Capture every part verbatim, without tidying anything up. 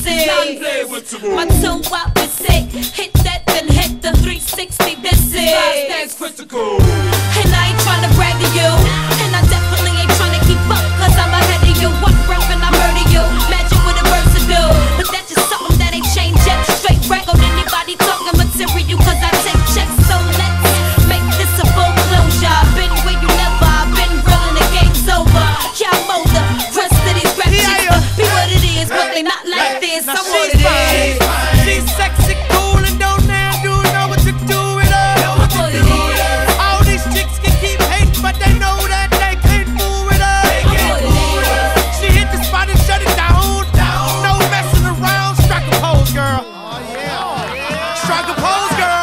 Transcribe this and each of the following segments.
sexy. My toe up is sick. Hit that, then hit the three sixty. This is that's critical. And I ain't tryna brag to you, and I definitely ain't tryna keep up, cause I'm ahead of you. One breath and I murder you. Imagine what a verse to do, but that's just something that ain't changed yet. Straight rag on anybody talking material, cause I take checks. So let's make this a full closure. I've been where you never, I've been real and the game's over. Yeah, I'm older, rest of these rap chicks, but be what it is, but they not like this. I'm what it is. She's sexy, cool, and don't now do know what to do with her. I'm what it is. All these chicks can keep hating, but they know that they can't fool with her. I'm what it is. She hit the spot and shut it down. No messing around, strike a pose, girl. Oh yeah, strike a pose, girl.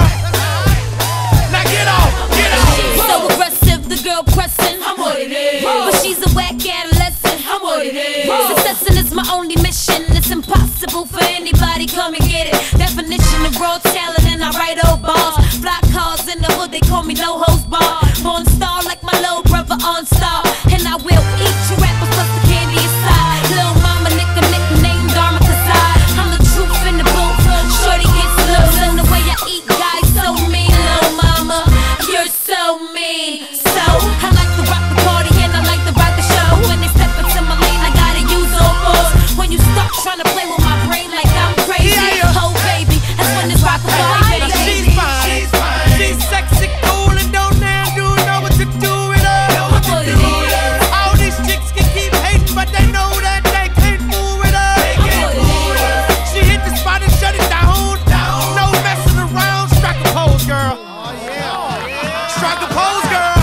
Now get off, get off. She's so aggressive, the girl pressing. I'm what it is. But she's a whack adolescent. I'm what it is. Successin' is my only mission. It's impossible for anybody, come and get it. Definition of raw talent, and I write old bars. Fly cars in the hood, they call me no host bar. Born star like my little brother on star. And I will eat you rappers plus the candy inside. Lil Mama, nigga, nickname Dharma Kasai. I'm the truth in the booth. Shorty gets loose, and the way I eat guys so mean. Lil Mama, you're so mean. So I like to rock the party and I like to rock the show. When they step into my lane, I gotta use all fours. When you start trying to play with my brain like I'm crazy, oh baby, that's when it's rock the party, baby. She's fine, she's sexy, cool, and don't now do know what to do with her. I'm what it is. All these chicks can keep hating, but they know that they can't fool with her. I'm what it is. She hit the spot and shut it down. No messing around, strike a pose, girl. Oh yeah, strike a pose, girl.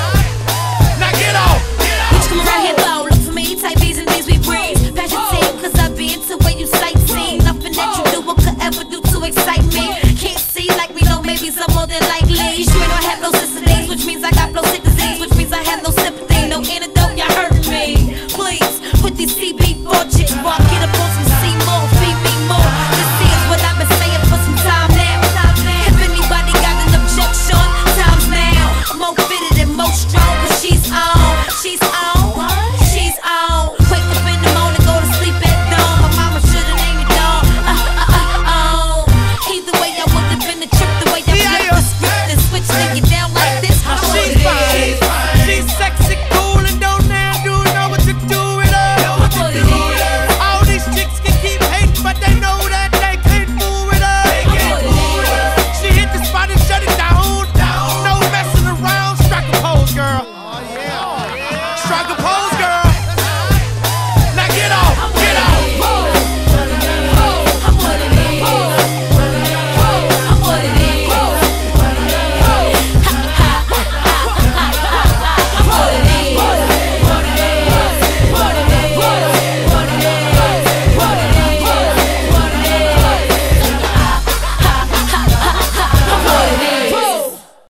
Now get off. Bitch, come around here though, look for me, type B's and B's we breeze. Passion team, cause I be into where you sightsee. Nothing that you do or could ever do to excite me. Can't see like we know, maybe some more than likely. Straight or have no sister days, which means I